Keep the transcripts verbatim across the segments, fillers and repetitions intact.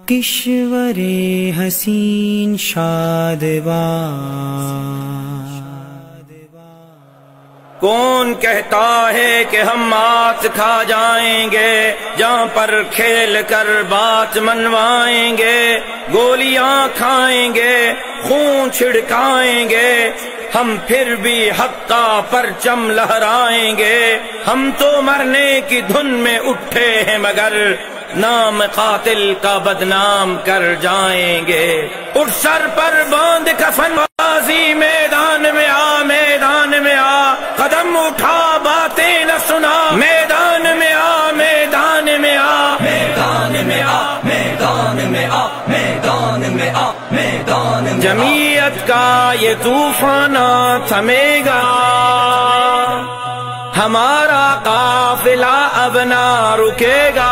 کشور حسین شادباں۔ کون کہتا ہے کہ ہم مات کھا جائیں گے، جہاں پر کھیل کر بات منوائیں گے، گولیاں کھائیں گے، خون چھڑکائیں گے، ہم پھر بھی حق کا پرچم لہرائیں گے۔ ہم تو مرنے کی دھن میں اٹھے ہیں مگر نام قاتل کا بدنام کر جائیں گے۔ اٹھ سر پر باندھ کفن بازی، میدان میں آ میدان میں آ، قدم اٹھا باتیں نہ سنا، میدان میں آ میدان میں آ، میدان میں آ میدان میں آ میدان میں آ میدان میں آ۔ جمعیت کا یہ طوفان تھمے گا، ہمارا قافلہ اب نہ رکے گا۔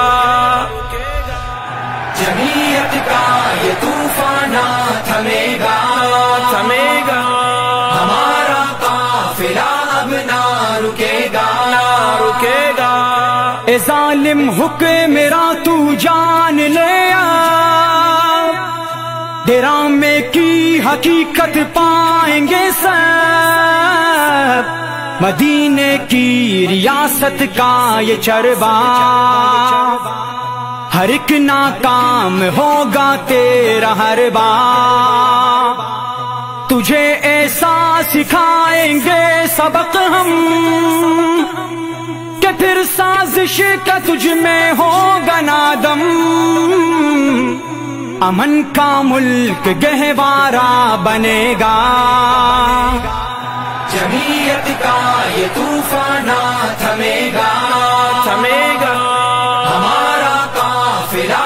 جمعیت کا یہ طوفان تھمے گا تھمے گا، ہمارا قافلہ اب نہ رکے گا نہ رکے گا۔ اے ظالم حکمراں تو جان لے آ، ڈرامے کی حقیقت پائیں گے سب، مدینے کی ریاست کا یہ چربا، ہر ایک ناکام ہوگا تیرا ہر بار۔ تجھے ایسا سکھائیں گے سبق ہم کہ پھر سازش کا تجھ میں ہوگا نادم، امن کا ملک گہوارہ بنے گا۔ جمعیت کا یہ طوفان تھمے گا تھمے گا، ہمارا قافلہ